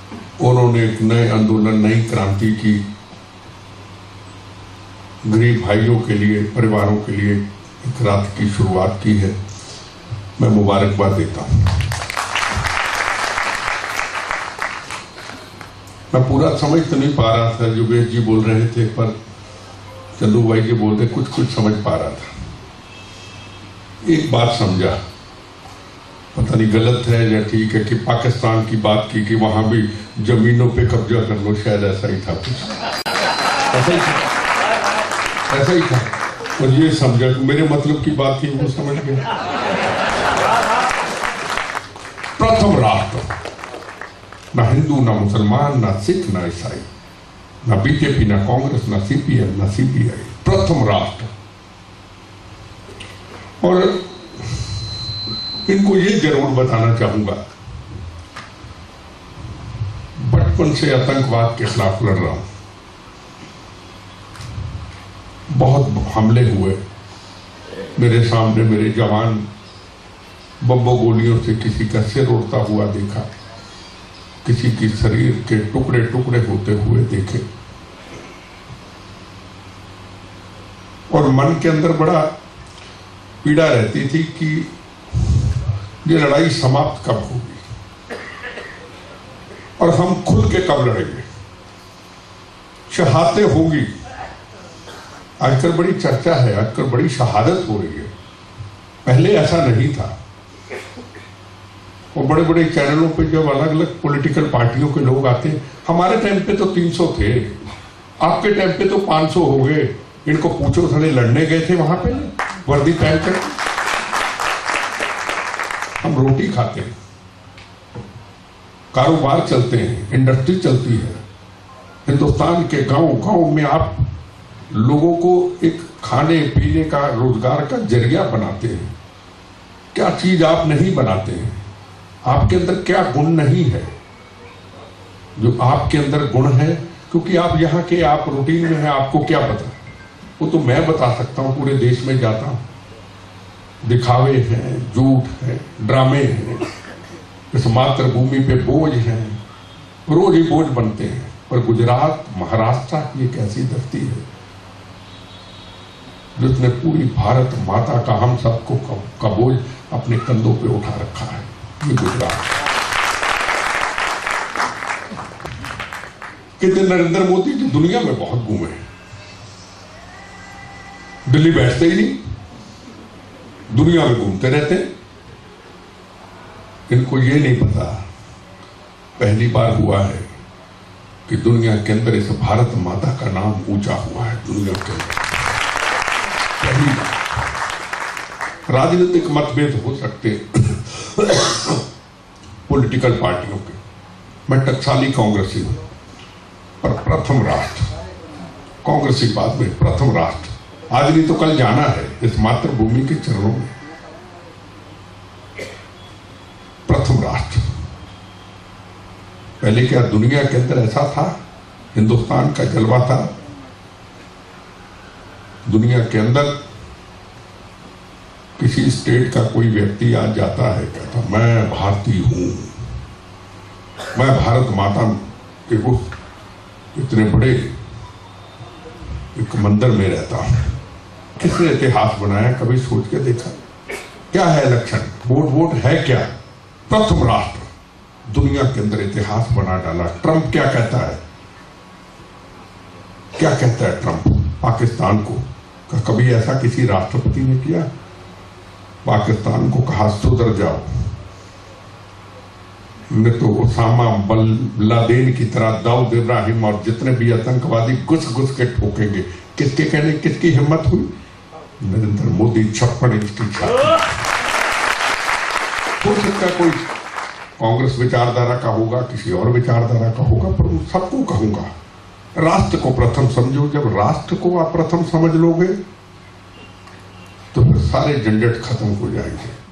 उन्होंने एक नए आंदोलन, नई क्रांति की, गरीब भाइयों के लिए, परिवारों के लिए एक रात की शुरुआत की है। मैं मुबारकबाद देता हूं। मैं पूरा समझ तो नहीं पा रहा था, जुगेश जी बोल रहे थे, पर चंदू भाई जी बोलते कुछ समझ पा रहा था। एक बात समझा, पता नहीं गलत है या ठीक है, कि पाकिस्तान की बात की कि वहां भी जमीनों पे कब्जा कर लो, शायद ऐसा ही था कुछ, ऐसा ही था। और ये समझा, मेरे मतलब की बात थी, वो समझ गया। प्रथम राष्ट्र, ना हिंदू, ना मुसलमान, ना सिख, ना ईसाई, ना बीजेपी, ना कांग्रेस, ना सीपीएम, ना सीपीआई, प्रथम राष्ट्र। और इनको ये जरूर बताना चाहूंगा, बचपन से आतंकवाद के खिलाफ लड़ रहा हूं। बहुत हमले हुए मेरे सामने, मेरे जवान बम्बो गोलियों से किसी का सिर उड़ता हुआ देखा, किसी की शरीर के टुकड़े टुकड़े होते हुए देखे, और मन के अंदर बड़ा पीड़ा रहती थी कि ये लड़ाई समाप्त कब होगी और हम खुल के कब लड़ेंगे, शहादतें होगी। आजकल बड़ी चर्चा है, आजकल बड़ी शहादत हो रही है, पहले ऐसा नहीं था। और बड़े बड़े चैनलों पे जब अलग अलग पॉलिटिकल पार्टियों के लोग आते हैं, हमारे टाइम पे तो 300 थे, आपके टाइम पे तो 500 हो गए, इनको पूछो साले लड़ने गए थे वहां पे वर्दी पहन कर? हम रोटी खाते हैं, कारोबार चलते हैं, इंडस्ट्री चलती है। हिंदुस्तान के गांव गांव में आप लोगों को एक खाने पीने का, रोजगार का जरिया बनाते हैं। क्या चीज आप नहीं बनाते हैं? आपके अंदर क्या गुण नहीं है जो आपके अंदर गुण है? क्योंकि आप यहाँ के, आप रूटीन में हैं, आपको क्या पता? वो तो मैं बता सकता हूं, पूरे देश में जाता हूं, दिखावे हैं, झूठ है, ड्रामे हैं, इस मातृभूमि पे बोझ हैं, रोज ही बोझ बनते हैं। पर गुजरात, महाराष्ट्र की एक ऐसी धरती है जिसने पूरी भारत माता का, हम सबको का बोझ अपने कंधों पे उठा रखा है, ये गुजरात। कहते नरेंद्र मोदी जी दुनिया में बहुत घूमे, दिल्ली बैठते ही नहीं, दुनिया में घूमते रहते। इनको ये नहीं पता, पहली बार हुआ है कि दुनिया के अंदर इस भारत माता का नाम ऊंचा हुआ है, दुनिया के अंदर पहली बार। राजनीतिक मतभेद हो सकते पॉलिटिकल पार्टियों के, मैं टकसाली कांग्रेसी हूं, पर प्रथम राष्ट्र, कांग्रेसी बाद में, प्रथम राष्ट्र आज नहीं तो कल जाना है इस मातृभूमि के चरणों में। प्रथम राष्ट्र, पहले क्या दुनिया के अंदर ऐसा था? हिंदुस्तान का जलवा था। दुनिया के अंदर किसी स्टेट का कोई व्यक्ति आज जाता है, कहता मैं भारतीय हूं, मैं भारत माता के उस इतने बड़े एक मंदिर में रहता हूं। किसने इतिहास बनाया? कभी सोच के देखा? क्या है लक्षण? वोट है क्या? प्रथम राष्ट्र दुनिया के अंदर इतिहास बना डाला। ट्रंप क्या कहता है? क्या कहता है ट्रंप पाकिस्तान को? कभी ऐसा किसी राष्ट्रपति ने किया? पाकिस्तान को कहा सुधर जाओ, नहीं तो ओसामा बिन लादेन की तरह दाऊद इब्राहिम और जितने भी आतंकवादी घुस घुस के ठोकेंगे। किसके कहने, किसकी हिम्मत हुई? नरेंद्र मोदी 56 इंच की छाती। हो सकता कोई कांग्रेस विचारधारा का होगा, किसी और विचारधारा का होगा, पर सबको कहूंगा राष्ट्र को प्रथम समझो। जब राष्ट्र को आप प्रथम समझ लोगे तो फिर सारे झंझट खत्म हो जाएंगे।